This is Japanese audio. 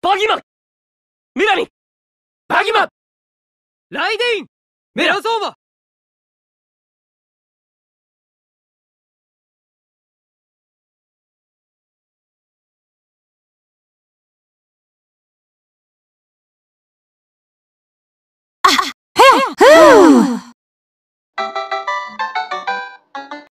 バギマ、ミラミ、バギマ、 ライデイン、メラゾーマ。 ふう